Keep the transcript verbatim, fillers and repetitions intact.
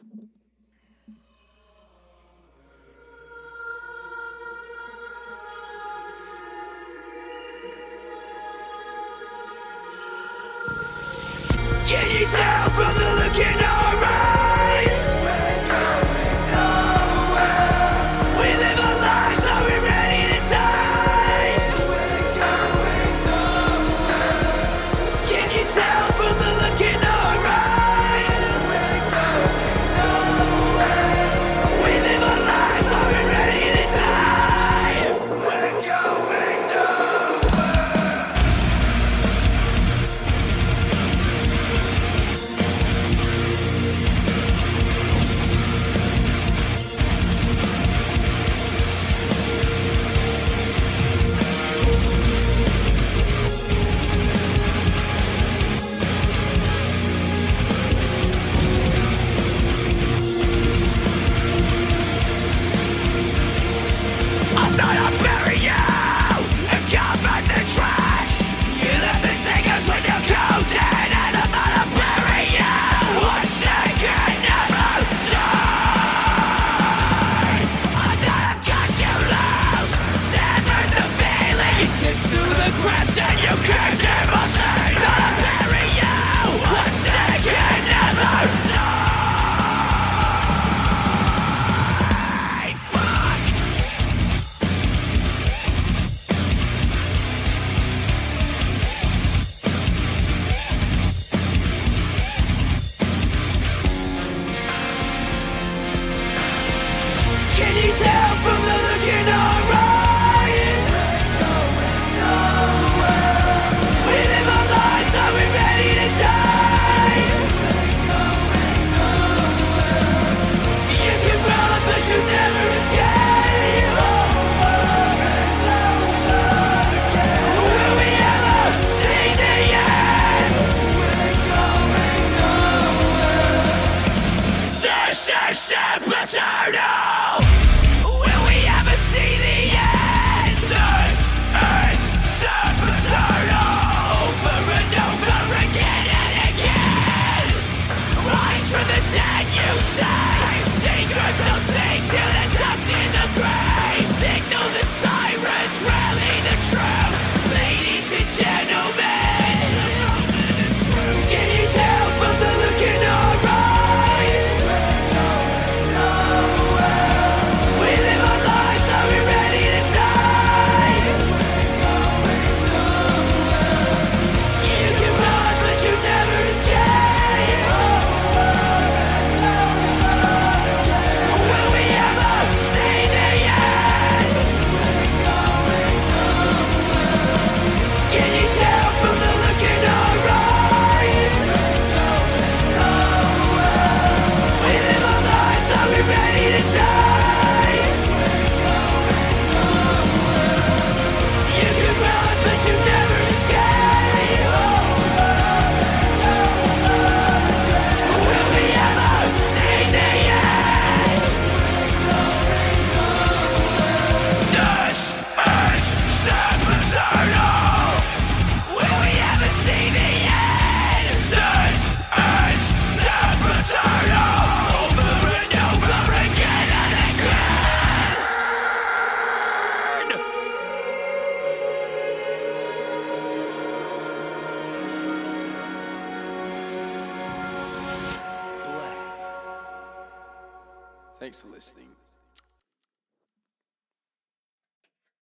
Can you tell from the look in our eyes? We're going nowhere. We live our lives, are we ready to die? We're going nowhere. Can you tell from the look in our eyes? We're going nowhere. We live our lives, are we ready to die? We're going nowhere. I thought I'd bury you and cover the tracks. You left to take us with your cold dead, and I thought I'd bury you. What's that can never die? I thought I got you loose, severed the feeling. You slipped through the cracks and you came to my side. Thought I'd bury you. What's that can never die? Fuck. Can you tell from the look in our eyes? We're going nowhere. We live our lives, are we ready to die? We're going nowhere. You can run, but you'll never escape. Over and over again. Will we ever see the end? We're going nowhere. This is eternal. Will we ever see the end? This is eternal. Over and over again and again. Rise from the dead, you say. Secrets will sing till they're tucked in the grave. Signal the sirens, rally the truth. Ladies and gentlemen, can you tell from the look in our eyes? We're going nowhere. We live our lives, are we ready to die? We're going nowhere. You can run, but you never escape. Over and over again. Will we ever see the end? We're going nowhere. Can you tell from the look in our eyes? We're going nowhere. We live our lives, are we ready to die? We're going nowhere. You can run, but you never escape. Over and over again. Will we ever see the end? We're going nowhere. This is eternal. Will we ever see the end? This is eternal. Over and over again and again. Black. Thanks for listening.